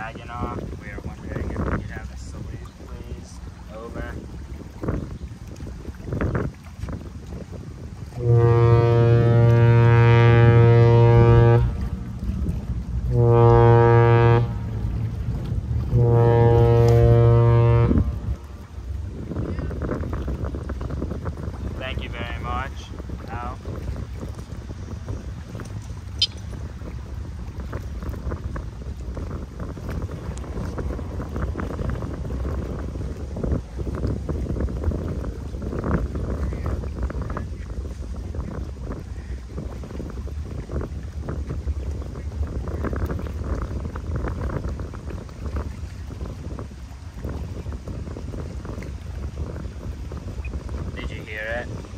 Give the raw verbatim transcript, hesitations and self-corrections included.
Saginaw. We are wondering if we could have a salute, please. Over. Thank you very much. Out. Did you hear it?